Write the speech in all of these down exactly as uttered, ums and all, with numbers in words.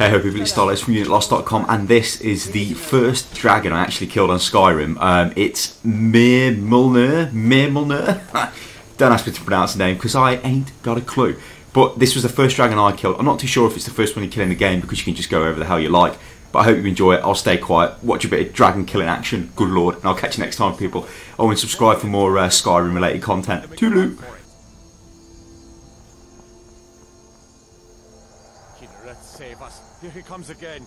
Hey ho people, it's Starless from unit lost dot com, and this is the first dragon I actually killed on Skyrim. Um, it's Mirmulnir, Mirmulnir. Don't ask me to pronounce the name because I ain't got a clue. But this was the first dragon I killed. I'm not too sure if it's the first one you kill in the game because you can just go wherever the hell you like. But I hope you enjoy it. I'll stay quiet, watch a bit of dragon killing action, good lord, and I'll catch you next time people. Oh, and subscribe for more uh, Skyrim related content. Toodaloo! Let's save us. Here he comes again.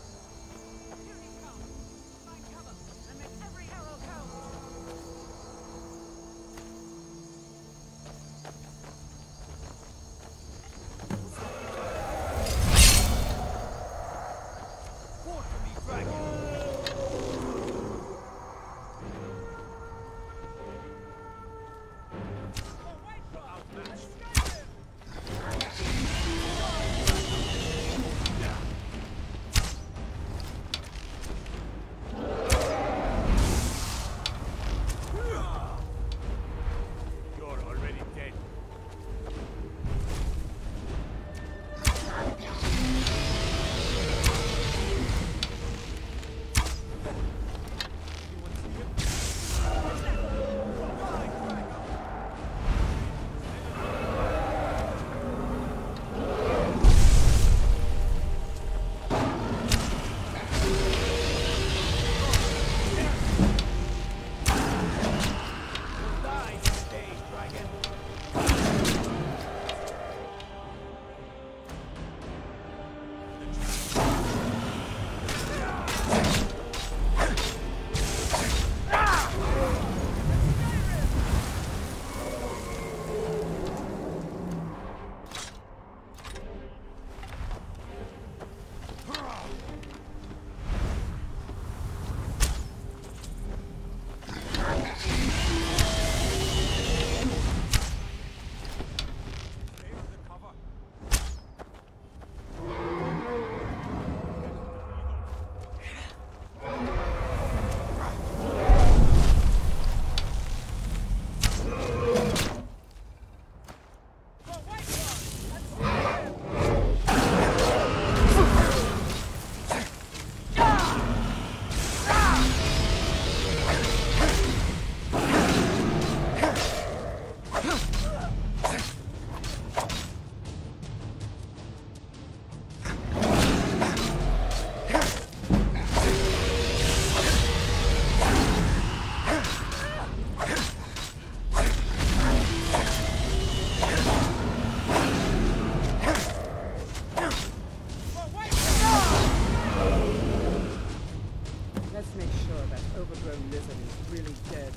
Let's make sure that overgrown lizard is really dead.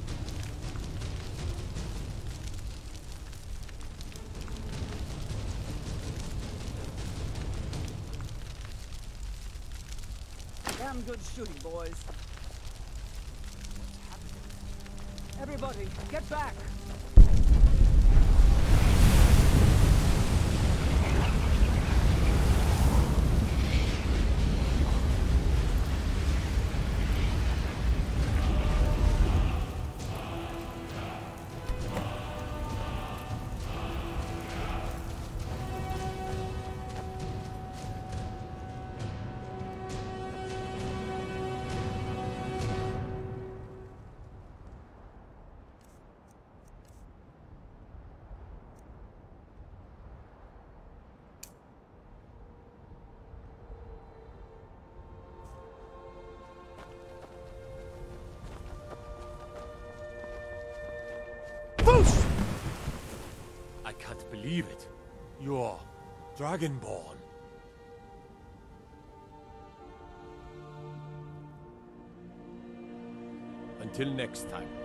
Damn good shooting, boys. What's happening? Everybody, get back! I can't believe it. You're Dragonborn. Until next time.